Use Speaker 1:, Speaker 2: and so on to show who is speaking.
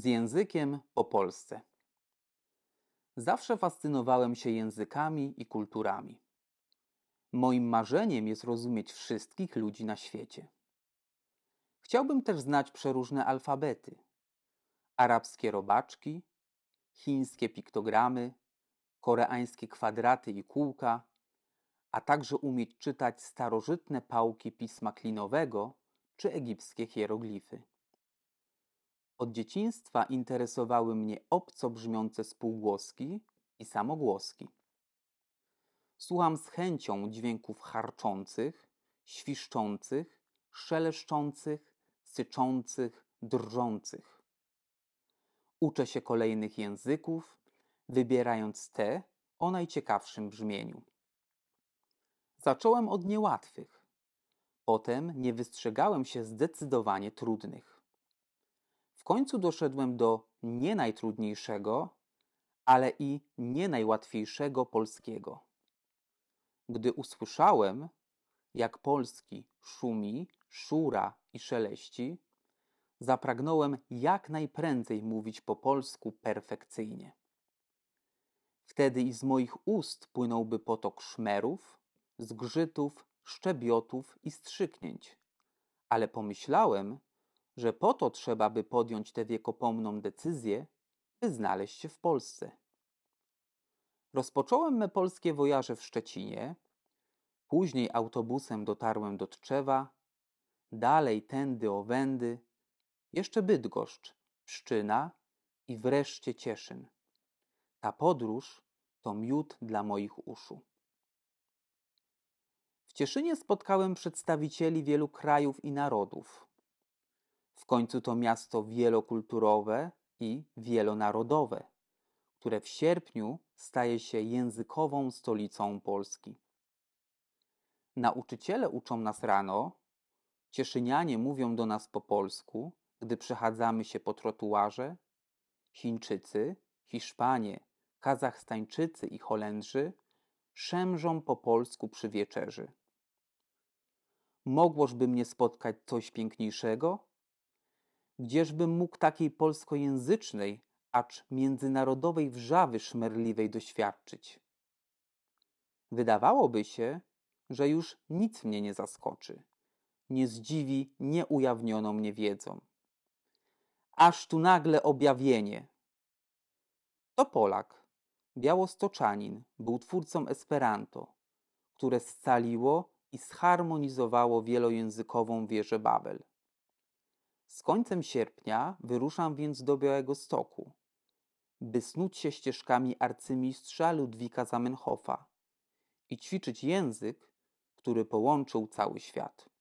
Speaker 1: Z językiem po polsce. Zawsze fascynowałem się językami i kulturami. Moim marzeniem jest rozumieć wszystkich ludzi na świecie. Chciałbym też znać przeróżne alfabety. Arabskie robaczki, chińskie piktogramy, koreańskie kwadraty i kółka, a także umieć czytać starożytne pałki pisma klinowego czy egipskie hieroglify. Od dzieciństwa interesowały mnie obco brzmiące spółgłoski i samogłoski. Słucham z chęcią dźwięków charczących, świszczących, szeleszczących, syczących, drżących. Uczę się kolejnych języków, wybierając te o najciekawszym brzmieniu. Zacząłem od niełatwych. Potem nie wystrzegałem się zdecydowanie trudnych. W końcu doszedłem do nie najtrudniejszego, ale i nie najłatwiejszego polskiego. Gdy usłyszałem, jak polski szumi, szura i szeleści, zapragnąłem jak najprędzej mówić po polsku perfekcyjnie. Wtedy i z moich ust płynąłby potok szmerów, zgrzytów, szczebiotów i strzyknięć. Ale pomyślałem, że po to trzeba by podjąć tę wiekopomną decyzję, by znaleźć się w Polsce. Rozpocząłem me polskie wojaże w Szczecinie, później autobusem dotarłem do Tczewa, dalej tędy owędy, jeszcze Bydgoszcz, Pszczyna i wreszcie Cieszyn. Ta podróż to miód dla moich uszu. W Cieszynie spotkałem przedstawicieli wielu krajów i narodów. W końcu to miasto wielokulturowe i wielonarodowe, które w sierpniu staje się językową stolicą Polski. Nauczyciele uczą nas rano, Cieszynianie mówią do nas po polsku, gdy przechadzamy się po trotuarze, Chińczycy, Hiszpanie, Kazachstańczycy i Holendrzy szemrzą po polsku przy wieczerzy. Mogłożby mnie spotkać coś piękniejszego? Gdzieżbym mógł takiej polskojęzycznej, acz międzynarodowej wrzawy szmerliwej doświadczyć? Wydawałoby się, że już nic mnie nie zaskoczy, nie zdziwi nieujawnioną mnie wiedzą. Aż tu nagle objawienie. To Polak, białostoczanin, był twórcą Esperanto, które scaliło i zharmonizowało wielojęzykową wieżę Babel. Z końcem sierpnia wyruszam więc do Białegostoku, by snuć się ścieżkami arcymistrza Ludwika Zamenhofa i ćwiczyć język, który połączył cały świat.